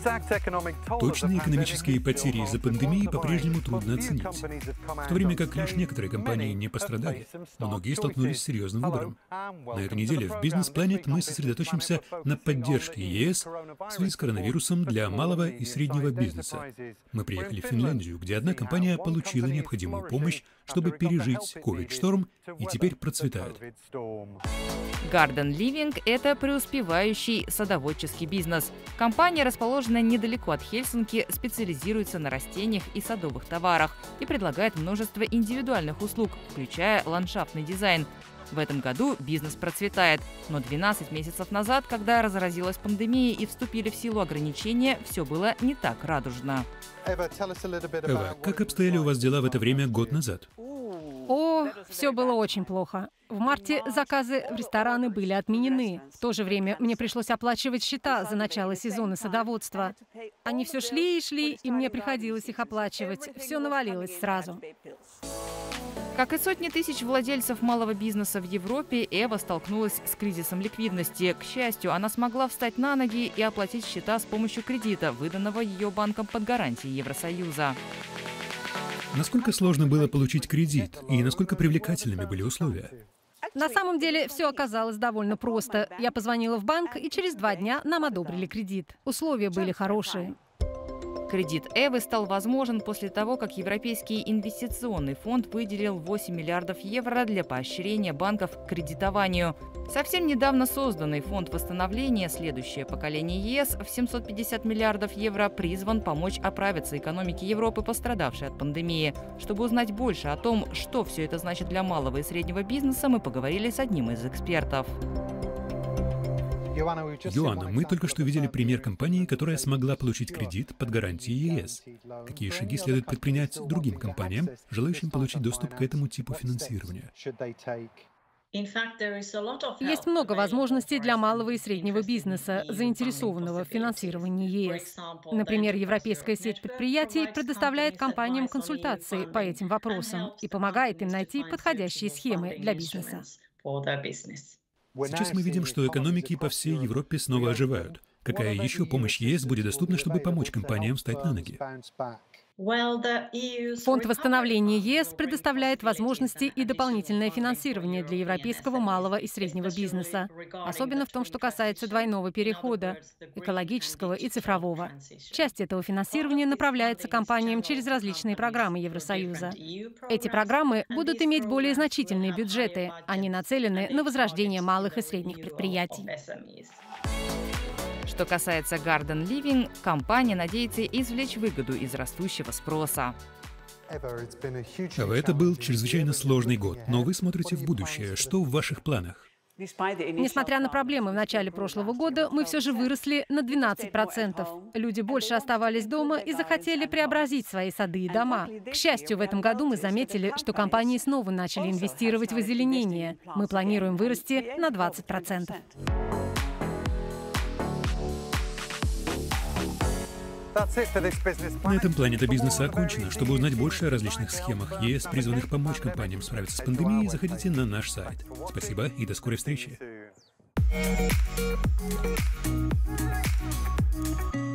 Точные экономические потери из-за пандемии по-прежнему трудно оценить. В то время как лишь некоторые компании не пострадали, многие столкнулись с серьезным выбором. На этой неделе в Business Planet мы сосредоточимся на поддержке ЕС в связи с коронавирусом для малого и среднего бизнеса. Мы приехали в Финляндию, где одна компания получила необходимую помощь, чтобы пережить COVID-шторм, и теперь процветает. Garden Living – это преуспевающий садоводческий бизнес. Компания, расположенная недалеко от Хельсинки, специализируется на растениях и садовых товарах и предлагает множество индивидуальных услуг, включая ландшафтный дизайн. В этом году бизнес процветает, но 12 месяцев назад, когда разразилась пандемия и вступили в силу ограничения, все было не так радужно. Эва, как обстояли у вас дела в это время год назад? О, все было очень плохо. В марте заказы в рестораны были отменены. В то же время мне пришлось оплачивать счета за начало сезона садоводства. Они все шли и шли, и мне приходилось их оплачивать. Все навалилось сразу. Как и сотни тысяч владельцев малого бизнеса в Европе, Эва столкнулась с кризисом ликвидности. К счастью, она смогла встать на ноги и оплатить счета с помощью кредита, выданного ее банком под гарантией Евросоюза. Насколько сложно было получить кредит и насколько привлекательными были условия? На самом деле все оказалось довольно просто. Я позвонила в банк, и через 2 дня нам одобрили кредит. Условия были хорошие. Кредит Эвы стал возможен после того, как Европейский инвестиционный фонд выделил 8 миллиардов евро для поощрения банков к кредитованию. Совсем недавно созданный фонд восстановления «Следующее поколение ЕС» в 750 миллиардов евро призван помочь оправиться экономике Европы, пострадавшей от пандемии. Чтобы узнать больше о том, что все это значит для малого и среднего бизнеса, мы поговорили с одним из экспертов. Йоанна, мы только что видели пример компании, которая смогла получить кредит под гарантией ЕС. Какие шаги следует предпринять другим компаниям, желающим получить доступ к этому типу финансирования? Есть много возможностей для малого и среднего бизнеса, заинтересованного в финансировании ЕС. Например, Европейская сеть предприятий предоставляет компаниям консультации по этим вопросам и помогает им найти подходящие схемы для бизнеса. Сейчас мы видим, что экономики по всей Европе снова оживают. Какая еще помощь ЕС будет доступна, чтобы помочь компаниям встать на ноги? Фонд восстановления ЕС предоставляет возможности и дополнительное финансирование для европейского малого и среднего бизнеса, особенно в том, что касается двойного перехода – экологического и цифрового. Часть этого финансирования направляется компаниям через различные программы Евросоюза. Эти программы будут иметь более значительные бюджеты, они нацелены на возрождение малых и средних предприятий. Что касается Garden Living, компания надеется извлечь выгоду из растущего спроса. Эва, это был чрезвычайно сложный год, но вы смотрите в будущее. Что в ваших планах? Несмотря на проблемы в начале прошлого года, мы все же выросли на 12%. Люди больше оставались дома и захотели преобразить свои сады и дома. К счастью, в этом году мы заметили, что компании снова начали инвестировать в озеленение. Мы планируем вырасти на 20%. На этом планета бизнеса окончена. Чтобы узнать больше о различных схемах ЕС, призванных помочь компаниям справиться с пандемией, заходите на наш сайт. Спасибо и до скорой встречи.